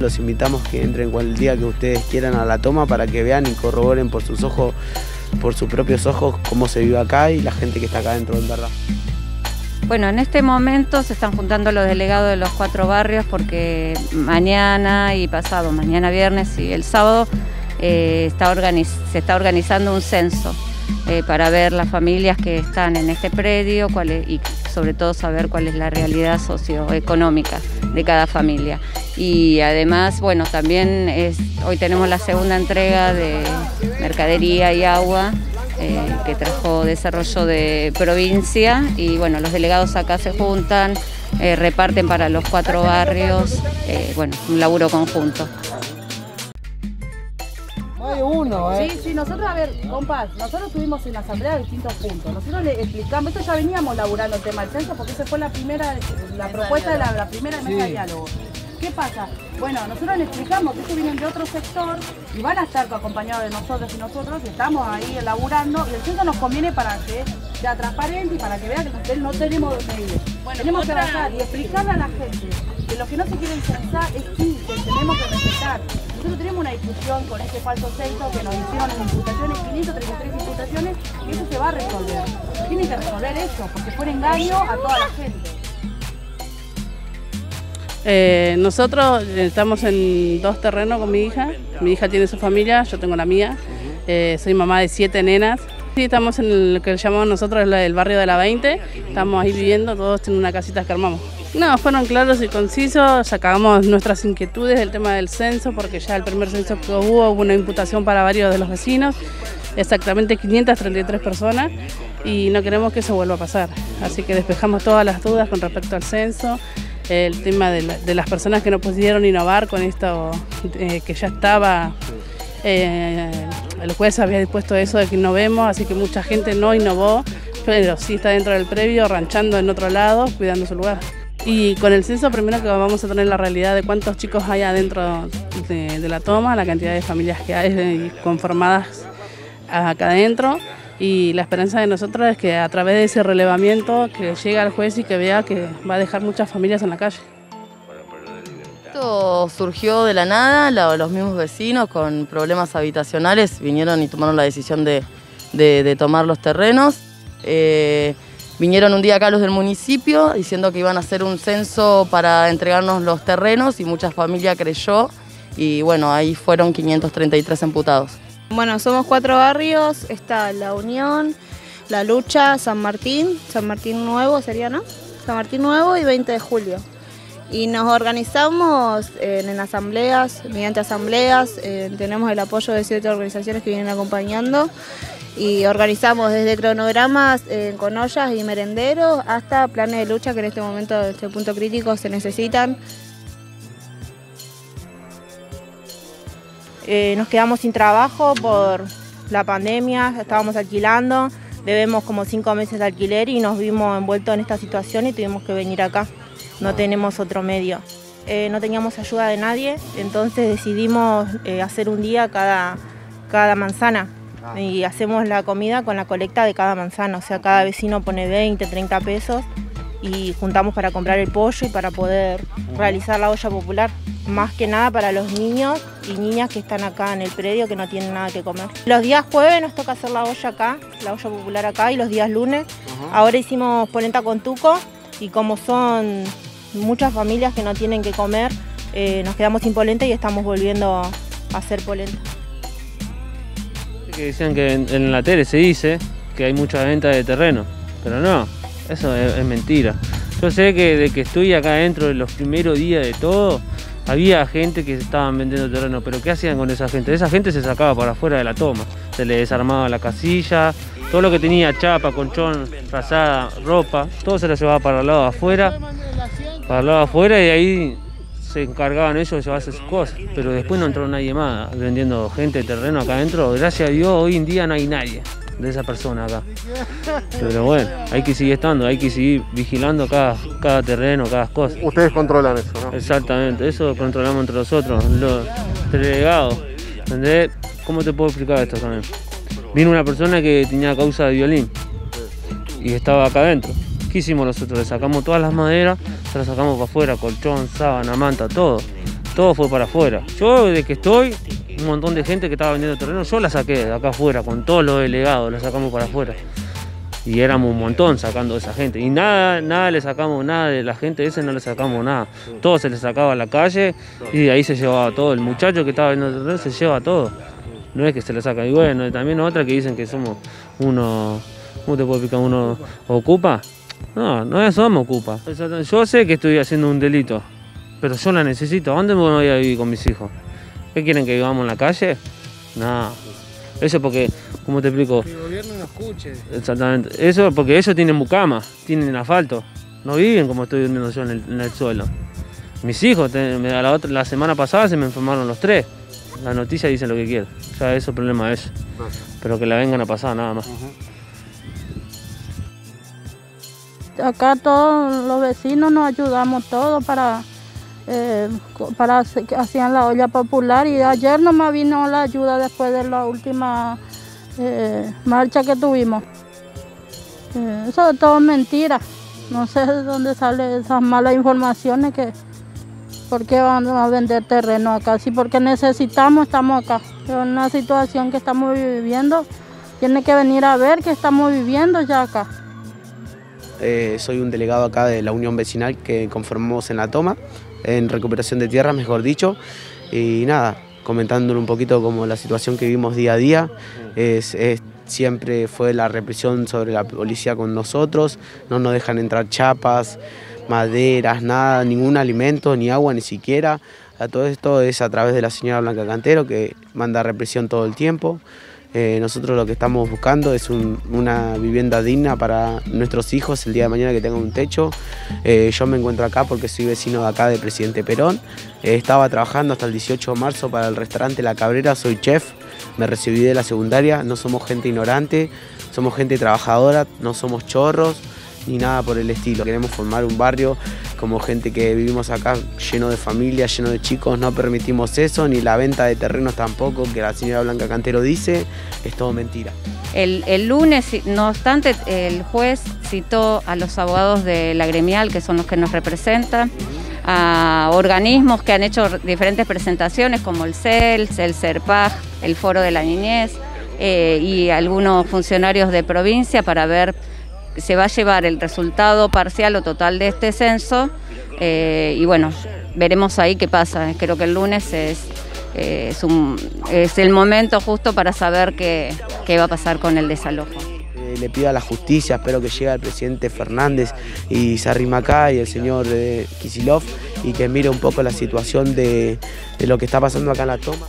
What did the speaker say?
Los invitamos que entren el día que ustedes quieran a la toma para que vean y corroboren por sus ojos, por sus propios ojos, cómo se vive acá y la gente que está acá dentro, en verdad. Bueno, en este momento se están juntando los delegados de los 4 barrios porque mañana y pasado, mañana viernes y el sábado, se está organizando un censo para ver las familias que están en este predio y sobre todo saber cuál es la realidad socioeconómica de cada familia. Y además, bueno, también hoy tenemos la segunda entrega de mercadería y agua que trajo Desarrollo de Provincia y bueno, los delegados acá se juntan, reparten para los 4 barrios, bueno, un laburo conjunto. Sí, nosotros, a ver, compas, nosotros estuvimos en la asamblea de distintos puntos. Nosotros le explicamos, esto ya veníamos laburando el tema del censo porque esa fue la propuesta de la primera mesa de diálogo. ¿Qué pasa? Bueno, nosotros le explicamos que estos vienen de otro sector y van a estar acompañados de nosotros y nosotros, que estamos ahí elaborando, y el censo nos conviene para que sea transparente y para que vean que no tenemos medios. Bueno, tenemos que bajar y explicarle a la gente que los que no se quieren censar es sí, que tenemos que respetar. Nosotros tenemos una discusión con este falso censo que nos hicieron en imputaciones, 533 imputaciones, y eso se va a resolver. Tienen que resolver eso, porque fue un engaño a toda la gente. Nosotros estamos en 2 terrenos con mi hija tiene su familia, yo tengo la mía, soy mamá de 7 nenas. Sí, estamos en lo que llamamos nosotros el barrio de la 20, estamos ahí viviendo todos en una casita que armamos. No, fueron claros y concisos, sacamos nuestras inquietudes del tema del censo, porque ya el primer censo que hubo una imputación para varios de los vecinos, exactamente 533 personas, y no queremos que eso vuelva a pasar. Así que despejamos todas las dudas con respecto al censo, el tema de las personas que no pudieron innovar con esto que ya estaba, el juez había dispuesto eso de que innovemos, así que mucha gente no innovó, pero sí está dentro del previo, ranchando en otro lado, cuidando su lugar. Y con el censo primero que vamos a tener la realidad de cuántos chicos hay adentro de la toma, la cantidad de familias que hay conformadas acá adentro, y la esperanza de nosotros es que a través de ese relevamiento que llegue al juez y que vea que va a dejar muchas familias en la calle. Esto surgió de la nada, los mismos vecinos con problemas habitacionales vinieron y tomaron la decisión de tomar los terrenos. Vinieron un día acá los del municipio diciendo que iban a hacer un censo para entregarnos los terrenos y mucha familia creyó y bueno, ahí fueron 533 imputados. Bueno, somos 4 barrios, está La Unión, La Lucha, San Martín Nuevo sería, ¿no? San Martín Nuevo y 20 de julio. Y nos organizamos en asambleas, mediante asambleas, tenemos el apoyo de 7 organizaciones que vienen acompañando y organizamos desde cronogramas con ollas y merenderos hasta planes de lucha que en este momento, en este punto crítico, se necesitan. Nos quedamos sin trabajo por la pandemia, estábamos alquilando, debemos como 5 meses de alquiler y nos vimos envueltos en esta situación y tuvimos que venir acá. No tenemos otro medio. No teníamos ayuda de nadie, entonces decidimos hacer un día cada manzana y hacemos la comida con la colecta de cada manzana, o sea, cada vecino pone 20, 30 pesos y juntamos para comprar el pollo y para poder realizar la olla popular. Más que nada para los niños y niñas que están acá en el predio que no tienen nada que comer. Los días jueves nos toca hacer la olla acá, la olla popular acá, y los días lunes. Ahora hicimos polenta con tuco y como son muchas familias que no tienen que comer, nos quedamos sin polenta y estamos volviendo a hacer polenta. Que decían que en la tele se dice que hay mucha venta de terreno, pero no, eso es mentira. Yo sé que de que estoy acá adentro de los primeros días de todo, había gente que estaban vendiendo terreno, pero ¿qué hacían con esa gente? Esa gente se sacaba para afuera de la toma, se le desarmaba la casilla, todo lo que tenía chapa, colchón, frazada, ropa, todo se lo llevaba para el lado de afuera, y ahí se encargaban ellos de llevarse sus cosas, pero después no entró nadie más vendiendo gente de terreno acá adentro. Gracias a Dios hoy en día no hay nadie de esa persona acá, pero bueno, hay que seguir estando, hay que seguir vigilando cada terreno, cada cosa. Ustedes controlan eso, ¿no? Exactamente, eso controlamos entre nosotros, los delegados. ¿Entendés? ¿Cómo te puedo explicar esto también? Vino una persona que tenía causa de violín y estaba acá adentro. ¿Qué hicimos nosotros? Le sacamos todas las maderas, se las sacamos para afuera, colchón, sábana, manta, todo. todo fue para afuera. Yo desde que estoy, un montón de gente que estaba vendiendo terreno, yo la saqué de acá afuera, con todos los delegados, la sacamos para afuera. Y éramos un montón sacando a esa gente. Y nada le sacamos, nada de la gente esa no le sacamos nada. Todo se le sacaba a la calle y de ahí se llevaba todo. El muchacho que estaba vendiendo terreno se lleva todo. No es que se le saca. Y bueno, y también otra que dicen que somos uno, ¿cómo te puedo explicar? Uno ocupa. No somos ocupa. Yo sé que estoy haciendo un delito, pero yo la necesito. ¿A dónde me voy a vivir con mis hijos? ¿Qué quieren, que vivamos en la calle? No. Eso porque, ¿cómo te explico? Que el gobierno nos escuche. Exactamente. Eso porque ellos tienen mucama, tienen asfalto. No viven como estoy durmiendo yo en el suelo. Mis hijos, la semana pasada se me enfermaron los 3. Las noticias dicen lo que quieren. Ya eso es problema de ellos. Pero que la vengan a pasar, nada más. Acá todos los vecinos nos ayudamos todos para que hacían la olla popular, y ayer nomás vino la ayuda después de la última marcha que tuvimos. Eso es todo mentira. No sé de dónde salen esas malas informaciones que por qué van a vender terreno acá. Sí, porque necesitamos, estamos acá. Es una situación que estamos viviendo. Tiene que venir a ver que estamos viviendo ya acá. Soy un delegado acá de la Unión Vecinal que conformamos en La Toma, en recuperación de tierras, mejor dicho, y nada, comentándole un poquito como la situación que vivimos día a día. Siempre fue la represión sobre la policía con nosotros, no nos dejan entrar chapas, maderas, nada, ningún alimento, ni agua, ni siquiera. Todo esto es a través de la señora Blanca Cantero, que manda represión todo el tiempo. Nosotros lo que estamos buscando es una vivienda digna para nuestros hijos el día de mañana, que tengan un techo. Yo me encuentro acá porque soy vecino de acá de Presidente Perón. Estaba trabajando hasta el 18 de marzo para el restaurante La Cabrera, soy chef, me recibí de la secundaria. No somos gente ignorante, somos gente trabajadora, no somos chorros ni nada por el estilo. Queremos formar un barrio como gente que vivimos acá, lleno de familias, lleno de chicos. No permitimos eso, ni la venta de terrenos tampoco, que la señora Blanca Cantero dice, es todo mentira. El lunes, no obstante, el juez citó a los abogados de la gremial, que son los que nos representan, a organismos que han hecho diferentes presentaciones, como el CELS, el CERPAG, el Foro de la Niñez, y algunos funcionarios de provincia, para ver se va a llevar el resultado parcial o total de este censo, y bueno, veremos ahí qué pasa. Creo que el lunes es el momento justo para saber qué va a pasar con el desalojo. Le pido a la justicia, espero que llegue el presidente Fernández y se arrima acá, y el señor Kicillof, y que mire un poco la situación de lo que está pasando acá en La Toma.